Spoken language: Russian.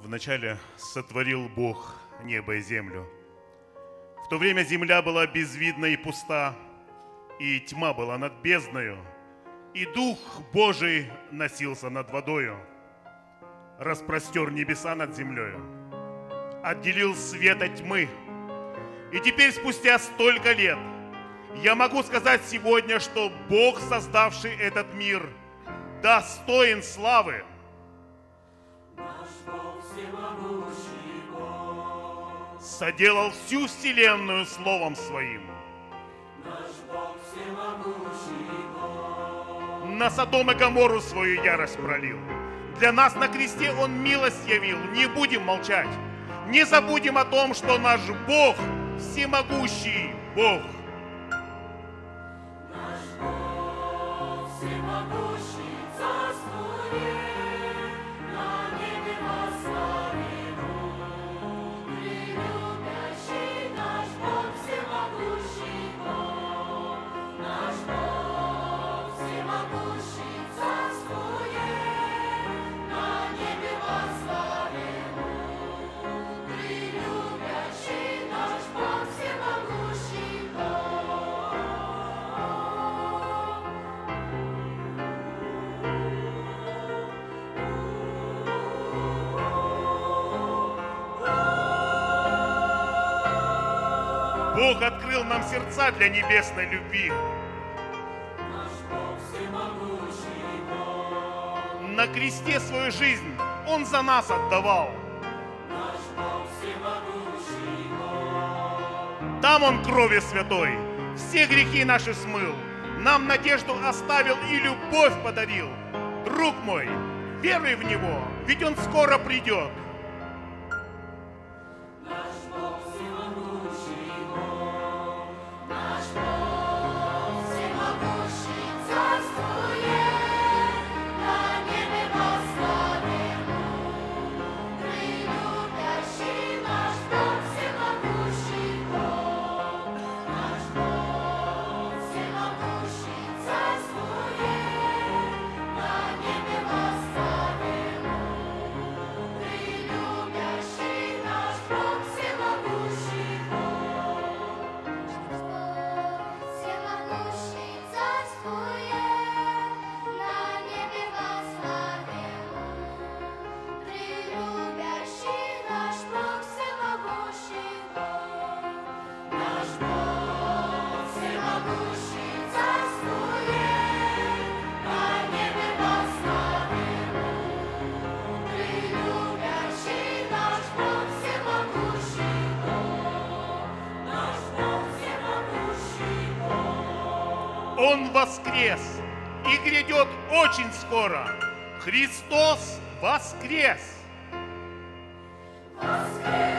Вначале сотворил Бог небо и землю. В то время земля была безвидна и пуста, и тьма была над бездною, и Дух Божий носился над водою. Распростер небеса над землею, отделил свет от тьмы. И теперь, спустя столько лет, я могу сказать сегодня, что Бог, создавший этот мир, достоин славы. Соделал всю вселенную словом своим. На Содом и Гоморру свою ярость пролил. Для нас на кресте Он милость явил. Не будем молчать. Не забудем о том, что наш Бог всемогущий Бог. Наш Бог всемогущий царствует, на небе восславим. Прелюбящий наш Бог всемогущий Бог. Наш Бог всемогущий царствует, на небе восславим. Прелюбящий наш Бог всемогущий Бог. Бог открыл нам сердца для небесной любви. Наш Бог всемогущий Бог. На кресте свою жизнь Он за нас отдавал. Наш Бог всемогущий Бог. Там Он кровью святой все грехи наши смыл, нам надежду оставил и любовь подарил. Друг мой, веруй в Него, ведь Он скоро придет. Наш Бог всемогущий Бог. Наш Бог всемогущий царствует, на небе восславим. Прелюбящий наш Бог всемогущий Бог. Наш Бог всемогущий царствует, на небе восславим. Прелюбящий наш Бог всемогущий Бог. Всемогущий царствует, на небе восславим. Прелюбящий наш Бог всемогущий Бог. Наш Бог всемогущий царствует, на небе восславим. Прелюбящий наш Бог всемогущий Бог. Наш Бог всемогущий Бог. Он воскрес и грядет очень скоро. Христос воскрес! Воскрес!